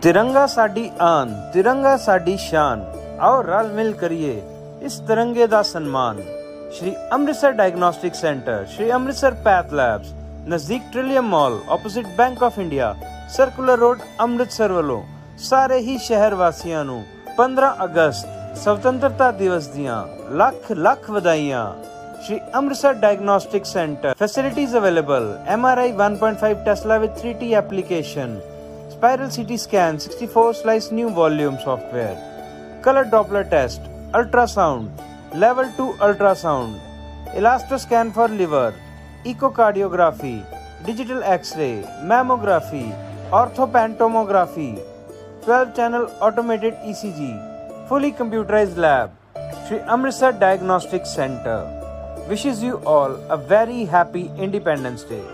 तिरंगा साडी आन, तिरंगा साडी शान, आओ रल मिल करिए इस तिरंगे दा सन्मान। Shri Amritsar diagnostic centre, Shri Amritsar path labs, नजदीक trillium mall, opposite bank of India, circular road, Amritsar वालों सारे ही शहर वासियां नू 15 अगस्त स्वतंत्रता दिवस दियां लख लख वधाइयां। Shri Amritsar diagnostic centre, facilities available, MRI 1.5 Tesla with 3T application, spiral CT scan, 64 slice new volume software, color Doppler test, ultrasound, level 2 ultrasound, elastoscan for liver, echocardiography, digital x-ray, mammography, orthopantomography, 12 channel automated ECG, fully computerized lab. Shri Amritsar Diagnostic Center wishes you all a very happy Independence Day.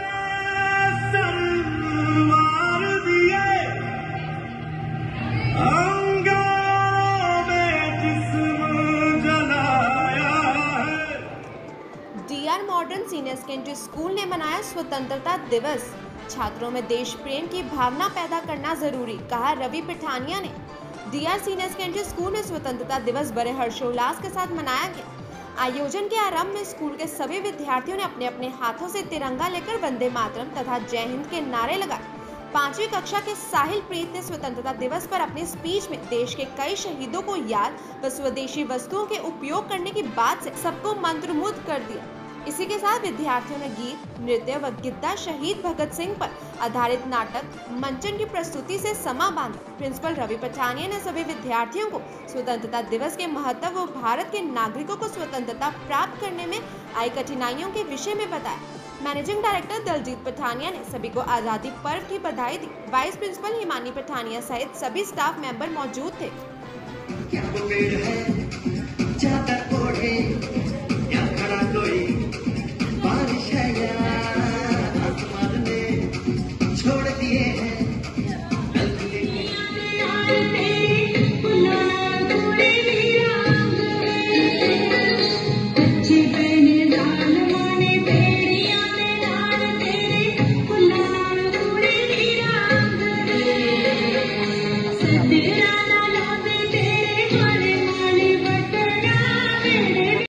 DR modern senior secondary school ने मनाया स्वतंत्रता दिवस। छात्रों में देश प्रेम की भावना पैदा करना जरूरी, कहा रवि पठानिया ने। DR सीनियर सेकेंडरी स्कूल में स्वतंत्रता दिवस बड़े हर्षोल्लास के साथ मनाया गया। आयोजन के आरंभ में स्कूल के सभी विद्यार्थियों ने अपने अपने हाथों से तिरंगा लेकर वंदे मातरम तथा जय हिंद के नारे लगाए। 5वीं कक्षा के साहिल प्रीत ने स्वतंत्रता दिवस पर अपने स्पीच में देश के कई शहीदों को याद व स्वदेशी वस्तुओं के उपयोग करने की बात से सबको मंत्रमुग्ध कर दिया। इसी के साथ विद्यार्थियों ने गीत, नृत्य व गिद्दा शहीद भगत सिंह पर आधारित नाटक मंचन की प्रस्तुति से समा बांधा। प्रिंसिपल रवि पठानिया ने सभी विद्यार्थियों को स्वतंत्रता दिवस के महत्व व भारत के नागरिकों को स्वतंत्रता प्राप्त करने में आई कठिनाइयों के विषय में बताया। मैनेजिंग डायरेक्टर दलजीत पठानिया ने सभी को आजादी पर्व की बधाई दी। वाइस प्रिंसिपल हिमानी पठानिया सहित सभी स्टाफ मेंबर मौजूद थे। छोड़ दिए हैं